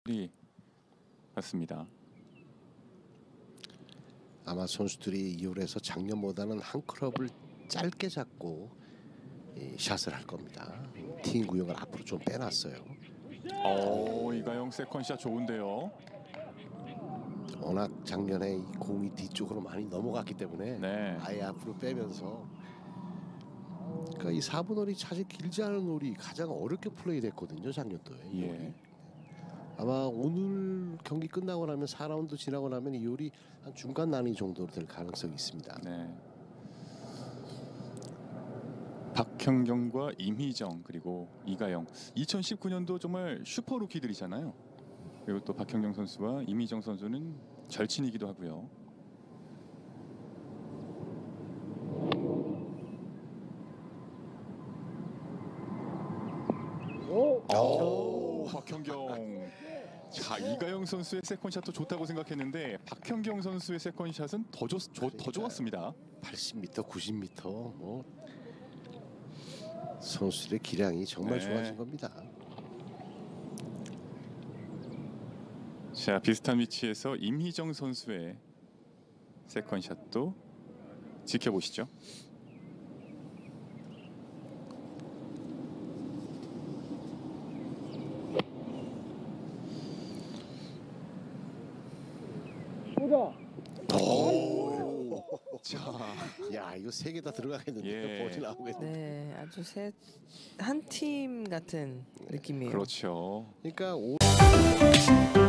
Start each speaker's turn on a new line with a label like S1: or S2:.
S1: 선수들이 같습니다.
S2: 아마 선수들이 이홀에서 작년보다는 한 클럽을 짧게 잡고 샷을 할 겁니다. 팀 구역을 앞으로 좀 빼놨어요.
S1: 이가영 세컨샷 좋은데요.
S2: 워낙 작년에 이 공이 뒤쪽으로 많이 넘어갔기 때문에
S1: 네.
S2: 아예 앞으로 빼면서, 그러니까 이 4분 홀이 사실 길지 않은 홀이 가장 어렵게 플레이됐거든요, 작년도에.
S1: 예.
S2: 아마 오늘 경기 끝나고 나면 4라운드 지나고 나면 이 홀이 한 중간 난이 정도로 될 가능성이 있습니다.
S1: 네. 박현경과 임희정 그리고 이가영 2019년도 정말 슈퍼 루키들이잖아요. 그리고 또 박현경 선수와 임희정 선수는 절친이기도 하고요. 박현경. 자, 이가영 선수의 세컨샷도 좋다고 생각했는데 박현경 선수의 세컨샷은 더 좋았습니다.
S2: 80m, 90m 뭐 선수들의 기량이 정말
S1: 네.
S2: 좋아진 겁니다.
S1: 자, 비슷한 위치에서 임희정 선수의 세컨샷도 지켜보시죠. 자,
S2: 야, 이거 3개 다 들어가겠는데요.
S1: 예.
S2: 볼이 나오겠는데.
S3: 네, 아주 한 팀 같은 느낌이에요.
S1: 그렇죠.
S2: 그러니까